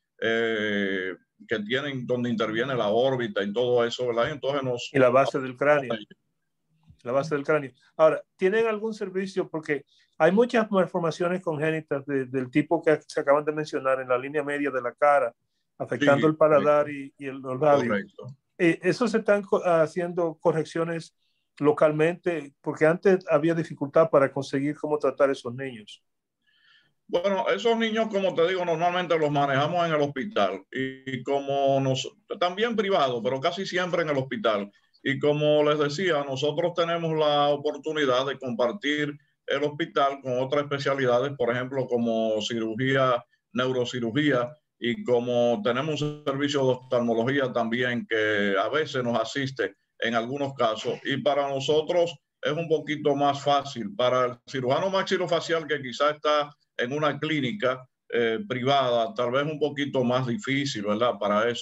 que tienen donde interviene la órbita y todo eso, ¿verdad? Entonces y la base del cráneo. La base del cráneo. Ahora, ¿tienen algún servicio? Porque hay muchas malformaciones congénitas del tipo que se acaban de mencionar en la línea media de la cara, afectando el paladar y los labios. ¿Eso se están haciendo correcciones localmente? Porque antes había dificultad para conseguir cómo tratar a esos niños. Bueno, esos niños, como te digo, normalmente los manejamos en el hospital y también privado, pero casi siempre en el hospital. Y como les decía, nosotros tenemos la oportunidad de compartir el hospital con otras especialidades, por ejemplo, como cirugía, neurocirugía, y como tenemos un servicio de oftalmología también que a veces nos asiste en algunos casos. Y para nosotros es un poquito más fácil. Para el cirujano maxilofacial que quizá está en una clínica privada, tal vez un poquito más difícil, ¿verdad? Para eso.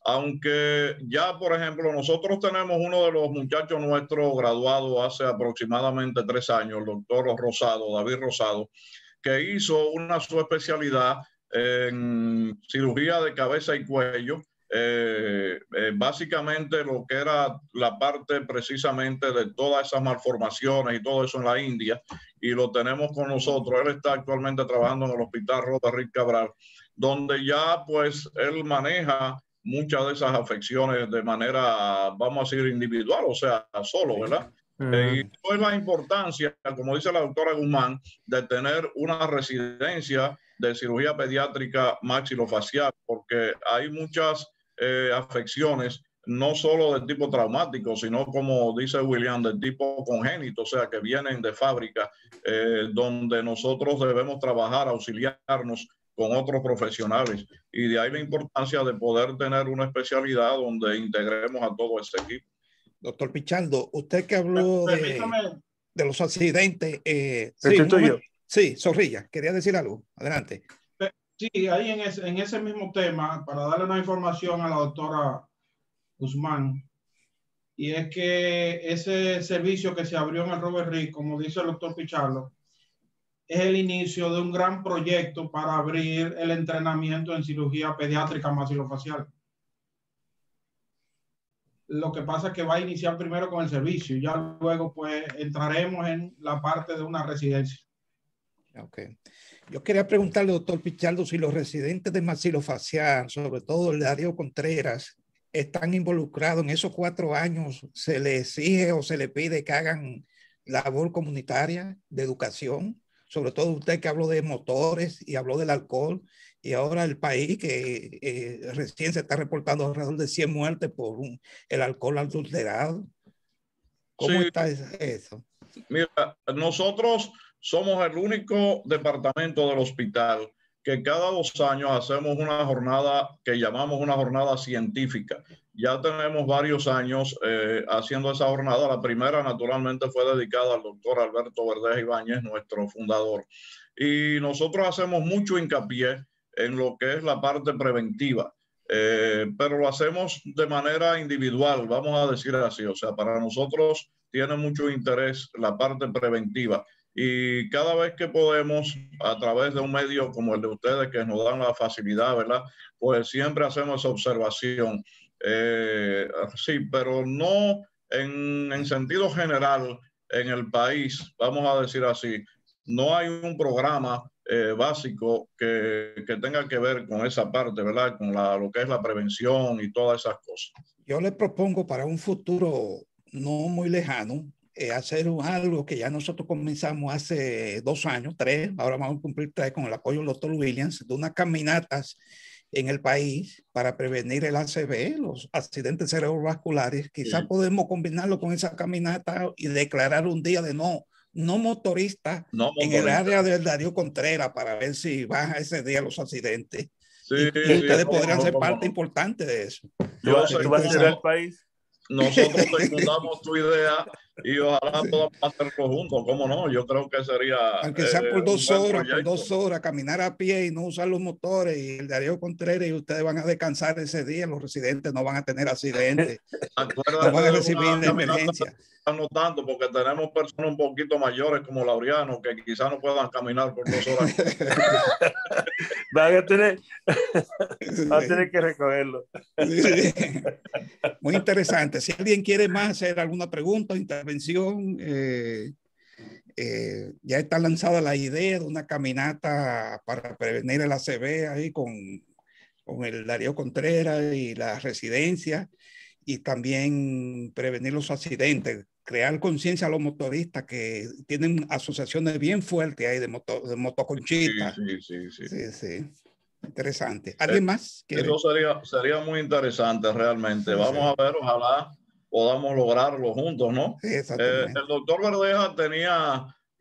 aunque ya, por ejemplo, nosotros tenemos uno de los muchachos nuestros graduado hace aproximadamente 3 años, el doctor Rosado, David Rosado, que hizo una subespecialidad en cirugía de cabeza y cuello, básicamente lo que era la parte precisamente de todas esas malformaciones y todo eso en la India, y lo tenemos con nosotros. Él está actualmente trabajando en el Hospital Robert Reed Cabral, donde ya pues él maneja muchas de esas afecciones de manera, vamos a decir, individual, o sea, solo, ¿verdad? Y eso es la importancia, como dice la doctora Guzmán, de tener una residencia de cirugía pediátrica maxilofacial, porque hay muchas afecciones, no solo de tipo traumático, sino, como dice William, de tipo congénito, o sea, que vienen de fábrica, donde nosotros debemos trabajar, auxiliarnos con otros profesionales, y de ahí la importancia de poder tener una especialidad donde integremos a todo ese equipo. Doctor Pichardo, usted que habló de los accidentes. Sí, Zorrilla, quería decir algo. Adelante. Sí, ahí en ese mismo tema, para darle una información a la doctora Guzmán, y es que ese servicio que se abrió en el Robert Reed, como dice el doctor Pichardo, es el inicio de un gran proyecto para abrir el entrenamiento en cirugía pediátrica maxilofacial. Lo que pasa es que va a iniciar primero con el servicio y ya luego pues entraremos en la parte de una residencia. Okay. Yo quería preguntarle, doctor Pichardo, si los residentes de maxilofacial, sobre todo el Darío Contreras, están involucrados en esos 4 años. ¿Se les exige o se les pide que hagan labor comunitaria de educación? Sobre todo usted que habló de motores y habló del alcohol, y ahora el país que recién se está reportando alrededor de 100 muertes por el alcohol adulterado. ¿Cómo está eso? Mira, nosotros somos el único departamento del hospital que cada 2 años hacemos una jornada que llamamos una jornada científica. Ya tenemos varios años haciendo esa jornada. La primera, naturalmente, fue dedicada al doctor Alberto Verdeja Ibáñez, nuestro fundador. Y nosotros hacemos mucho hincapié en lo que es la parte preventiva, pero lo hacemos de manera individual, vamos a decir así. O sea, para nosotros tiene mucho interés la parte preventiva. Y cada vez que podemos, a través de un medio como el de ustedes, que nos dan la facilidad, ¿verdad? Pues siempre hacemos esa observación. Sí, pero no en sentido general en el país, vamos a decir así, no hay un programa básico que tenga que ver con esa parte, ¿verdad? Con lo que es la prevención y todas esas cosas. Yo le propongo para un futuro no muy lejano, hacer algo que ya nosotros comenzamos hace 2 años, 3, ahora vamos a cumplir 3 con el apoyo del doctor Williams, de unas caminatas en el país para prevenir el ACV, los accidentes cerebrovasculares. Quizás podemos combinarlo con esa caminata y declarar un día de no motorista en el área del Darío Contreras para ver si baja ese día los accidentes. Y ustedes podrían ser parte importante de eso. ¿Tú vas a ser el país? Nosotros secundamos tu idea y ojalá podamos hacerlo juntos. ¿Cómo no? Yo creo que sería. Aunque sea por 2 horas, caminar a pie y no usar los motores, y el Darío Contreras, y ustedes van a descansar ese día. Los residentes no van a tener accidentes, no van a recibir emergencia. No tanto, porque tenemos personas un poquito mayores como Laureano que quizás no puedan caminar por 2 horas. Van a tener que recogerlo. Sí. Muy interesante. Si alguien quiere más hacer alguna pregunta o intervención, ya está lanzada la idea de una caminata para prevenir el ACV ahí con el Darío Contreras y la residencia, y también prevenir los accidentes, crear conciencia a los motoristas que tienen asociaciones bien fuertes ahí de motoconchita. Sí. Interesante. ¿Alguien más quiere? Eso sería muy interesante realmente. Vamos a ver, ojalá podamos lograrlo juntos, ¿no? Sí, exactamente. El doctor Verdeja tenía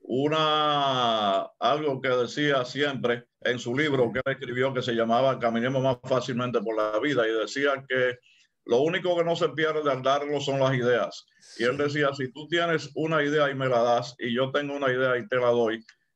algo que decía siempre en su libro que él escribió, que se llamaba Caminemos más fácilmente por la vida, y decía que lo único que no se pierde al darlo son las ideas. Y él decía, si tú tienes una idea y me la das, y yo tengo una idea y te la doy,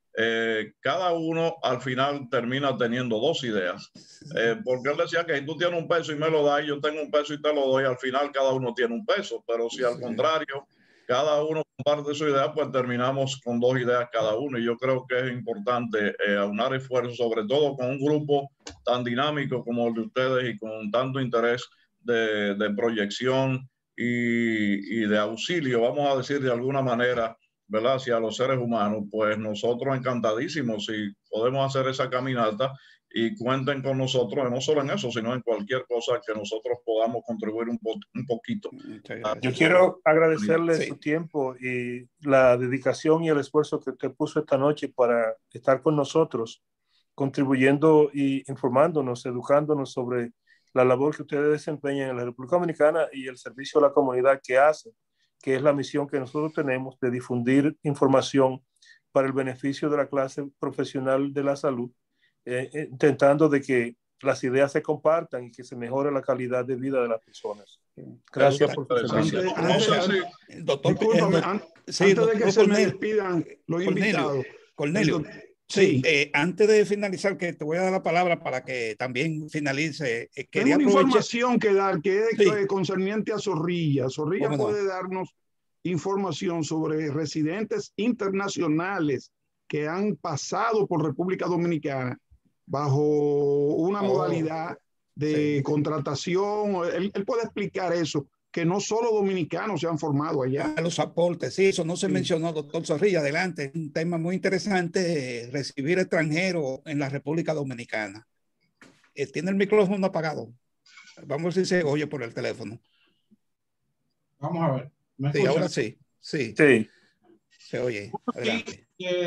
cada uno al final termina teniendo dos ideas. Porque él decía que si tú tienes un peso y me lo das, y yo tengo un peso y te lo doy, al final cada uno tiene un peso. Pero si al contrario, cada uno comparte su idea, pues terminamos con dos ideas cada uno. Y yo creo que es importante aunar esfuerzos, sobre todo con un grupo tan dinámico como el de ustedes y con tanto interés de proyección y de auxilio, vamos a decir de alguna manera, ¿verdad? Hacia los seres humanos. Pues nosotros encantadísimos si podemos hacer esa caminata, y cuenten con nosotros, no solo en eso, sino en cualquier cosa que nosotros podamos contribuir un poquito. Yo quiero agradecerle su tiempo y la dedicación y el esfuerzo que usted puso esta noche para estar con nosotros, contribuyendo y informándonos, educándonos sobre la labor que ustedes desempeñan en la República Dominicana y el servicio a la comunidad que hacen, que es la misión que nosotros tenemos de difundir información para el beneficio de la clase profesional de la salud, intentando de que las ideas se compartan y que se mejore la calidad de vida de las personas. Gracias por su servicio. Doctor, antes de que se me despidan los invitados. Cornelio, sí, antes de finalizar, que te voy a dar la palabra para que también finalice. Tengo una información que dar que es concerniente a Zorrilla. Zorrilla puede darnos información sobre residentes internacionales que han pasado por República Dominicana bajo una modalidad de contratación. Él puede explicar eso, que no solo dominicanos se han formado allá. A los aportes, sí, eso no se mencionó, doctor Zorrilla. Adelante, un tema muy interesante, recibir extranjeros en la República Dominicana. Tiene el micrófono apagado. Vamos a ver si se oye por el teléfono. Vamos a ver. Sí, ahora sí. Sí. Se oye. Adelante.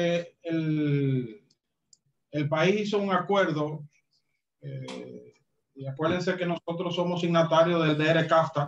El país hizo un acuerdo, y acuérdense que nosotros somos signatarios del DR-CAFTA,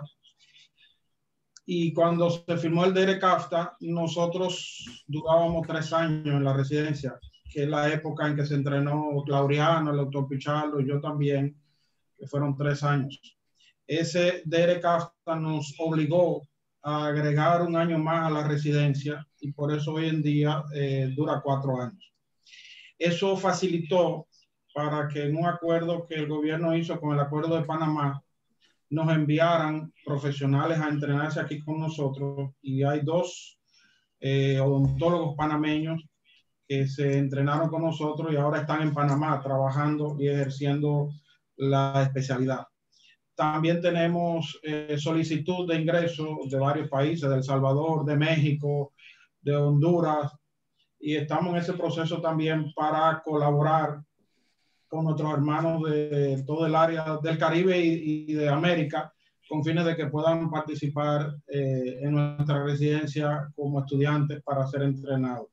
y cuando se firmó el DR-CAFTA, nosotros durábamos 3 años en la residencia, que es la época en que se entrenó Laureano, el doctor Pichardo y yo también, que fueron 3 años. Ese DR-CAFTA nos obligó a agregar 1 año más a la residencia, y por eso hoy en día dura 4 años. Eso facilitó para que en un acuerdo que el gobierno hizo con el Acuerdo de Panamá, nos enviaran profesionales a entrenarse aquí con nosotros, y hay 2 odontólogos panameños que se entrenaron con nosotros y ahora están en Panamá trabajando y ejerciendo la especialidad. También tenemos solicitud de ingreso de varios países, de El Salvador, de México, de Honduras, y estamos en ese proceso también para colaborar con nuestros hermanos de todo el área del Caribe y de América, con fines de que puedan participar en nuestra residencia como estudiantes para ser entrenados.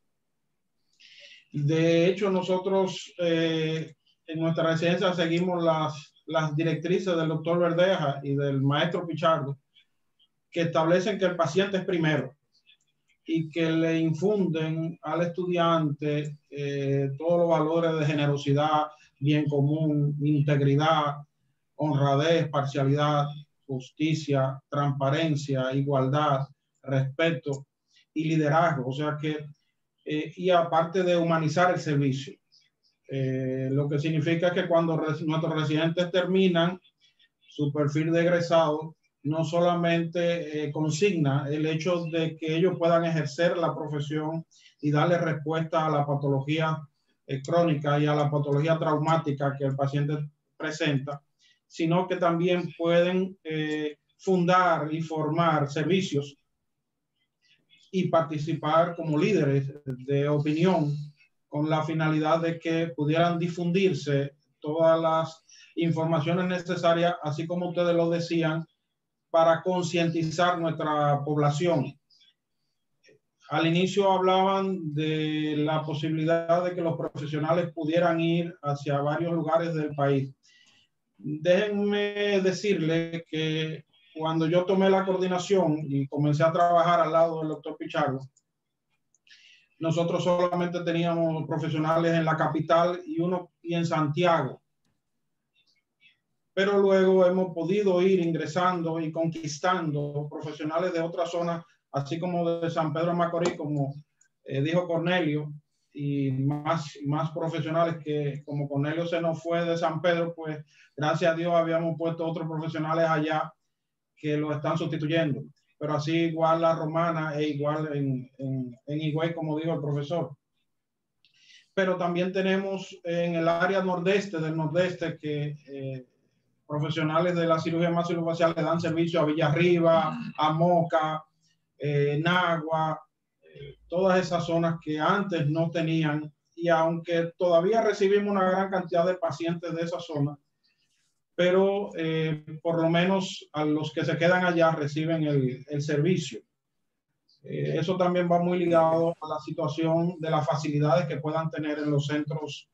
De hecho, nosotros en nuestra residencia seguimos las directrices del doctor Verdeja y del maestro Pichardo, que establecen que el paciente es primero, y que le infunden al estudiante todos los valores de generosidad, bien común, integridad, honradez, parcialidad, justicia, transparencia, igualdad, respeto y liderazgo. O sea que, y aparte de humanizar el servicio, lo que significa que cuando nuestros residentes terminan su perfil de egresado, no solamente consigna el hecho de que ellos puedan ejercer la profesión y darle respuesta a la patología crónica y a la patología traumática que el paciente presenta, sino que también pueden fundar y formar servicios y participar como líderes de opinión, con la finalidad de que pudieran difundirse todas las informaciones necesarias, así como ustedes lo decían, para concientizar nuestra población. Al inicio hablaban de la posibilidad de que los profesionales pudieran ir hacia varios lugares del país. Déjenme decirle que cuando yo tomé la coordinación y comencé a trabajar al lado del doctor Pichardo, nosotros solamente teníamos profesionales en la capital y en Santiago. Pero luego hemos podido ir ingresando y conquistando profesionales de otras zonas, así como de San Pedro de Macorís, como dijo Cornelio, y más profesionales, que como Cornelio se nos fue de San Pedro, pues gracias a Dios habíamos puesto otros profesionales allá que lo están sustituyendo. Pero así igual la Romana e igual en Higüey, como dijo el profesor. Pero también tenemos en el área del nordeste, que profesionales de la cirugía maxilofacial le dan servicio a Villarriba, a Moca, Nagua, todas esas zonas que antes no tenían, y aunque todavía recibimos una gran cantidad de pacientes de esa zona, pero por lo menos a los que se quedan allá reciben el servicio. Eso también va muy ligado a la situación de las facilidades que puedan tener en los centros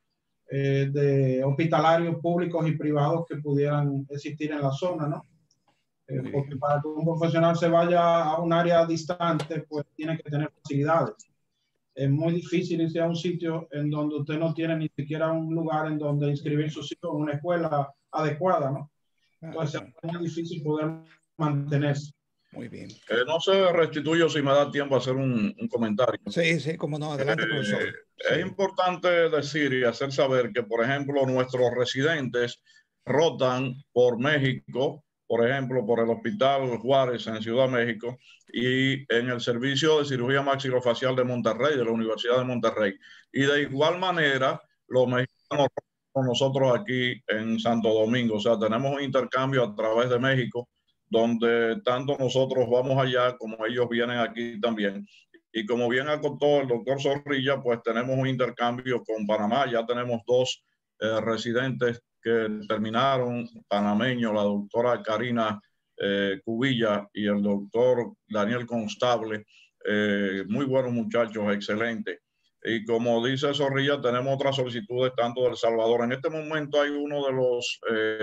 de hospitalarios públicos y privados que pudieran existir en la zona, ¿no? Porque para que un profesional se vaya a un área distante, pues tiene que tener facilidades. Es muy difícil irse a un sitio en donde usted no tiene ni siquiera un lugar en donde inscribir sus hijos en una escuela adecuada, ¿no? Entonces es muy difícil poder mantenerse. Muy bien. No sé, Restituyo, si me da tiempo a hacer un comentario. Sí, sí, cómo no. Adelante, profesor. Sí. Es importante decir y hacer saber que, por ejemplo, nuestros residentes rotan por México, por ejemplo, por el Hospital Juárez en Ciudad México y en el Servicio de Cirugía Maxilofacial de Monterrey, de la Universidad de Monterrey. Y de igual manera, los mexicanos con nosotros aquí en Santo Domingo. O sea, tenemos un intercambio a través de México, donde tanto nosotros vamos allá como ellos vienen aquí también. Y como bien acotó el doctor Zorrilla, pues tenemos un intercambio con Panamá. Ya tenemos dos residentes que terminaron, panameños, la doctora Karina Cubilla y el doctor Daniel Constable. Muy buenos muchachos, excelentes. Y como dice Zorrilla, tenemos otras solicitudes tanto de El Salvador. En este momento hay uno de los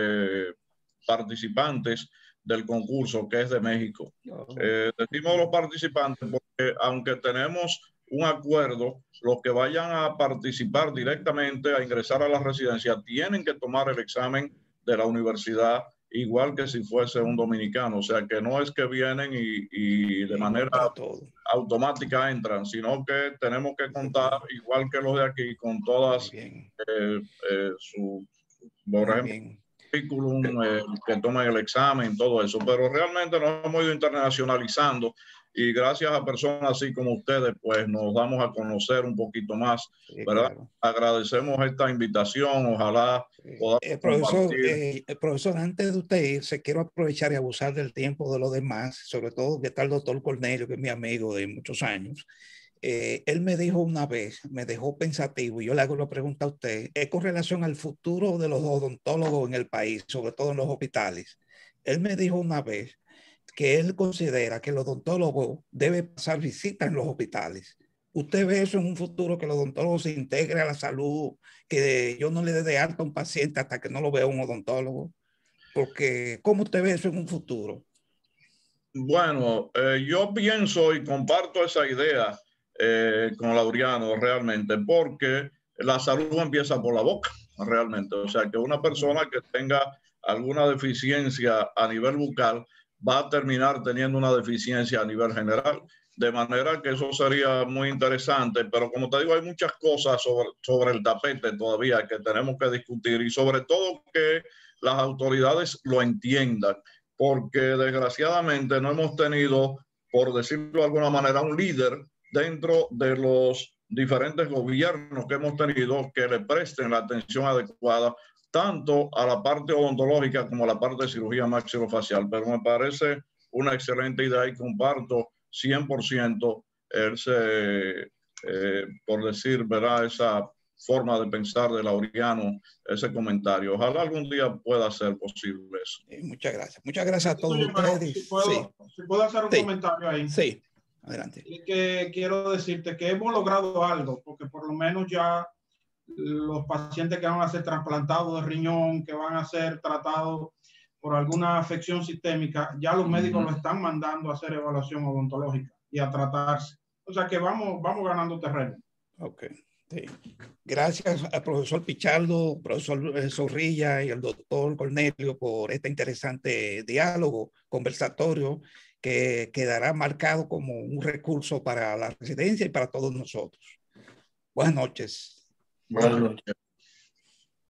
participantes del concurso, que es de México. Decimos los participantes porque aunque tenemos un acuerdo, los que vayan a participar directamente a ingresar a la residencia tienen que tomar el examen de la universidad igual que si fuese un dominicano. O sea, que no es que vienen y de manera automática entran, sino que tenemos que contar, igual que los de aquí, con todas su, por ejemplo, currículum, que tomen el examen, todo eso. Pero realmente nos hemos ido internacionalizando y gracias a personas así como ustedes, pues nos damos a conocer un poquito más, ¿verdad? Claro. Agradecemos esta invitación, ojalá podamos profesor, antes de usted irse, quiero aprovechar y abusar del tiempo de los demás, sobre todo que está el doctor Cornelio, que es mi amigo de muchos años. Él me dijo una vez, me dejó pensativo, y yo le hago la pregunta a usted, es con relación al futuro de los odontólogos en el país, sobre todo en los hospitales. Él me dijo una vez que él considera que el odontólogo debe pasar visitas en los hospitales. ¿Usted ve eso en un futuro, que el odontólogo se integre a la salud, que yo no le dé de alta a un paciente hasta que no lo vea un odontólogo? Porque, ¿cómo usted ve eso en un futuro? Bueno, yo pienso y comparto esa idea con Laureano realmente, porque la salud empieza por la boca, realmente. O sea, que una persona que tenga alguna deficiencia a nivel bucal va a terminar teniendo una deficiencia a nivel general. De manera que eso sería muy interesante, pero como te digo, hay muchas cosas sobre el tapete todavía que tenemos que discutir, y sobre todo que las autoridades lo entiendan, porque desgraciadamente no hemos tenido, por decirlo de alguna manera, un líder dentro de los diferentes gobiernos que hemos tenido que le presten la atención adecuada tanto a la parte odontológica como a la parte de cirugía maxilofacial. Pero me parece una excelente idea y comparto 100% por decir, ¿verdad?, esa forma de pensar de Laureano, ese comentario. Ojalá algún día pueda ser posible eso. Muchas gracias. Muchas gracias a todos ustedes. Si puedo hacer un comentario ahí. Sí, adelante. Y que quiero decirte que hemos logrado algo, porque por lo menos ya los pacientes que van a ser trasplantados de riñón, que van a ser tratados por alguna afección sistémica, ya los médicos lo están mandando a hacer evaluación odontológica y a tratarse. O sea que vamos ganando terreno. Ok. Sí. Gracias al profesor Pichardo, profesor Zorrilla y al doctor Cornelio por este interesante diálogo, conversatorio, que quedará marcado como un recurso para la residencia y para todos nosotros. Buenas noches. Buenas noches.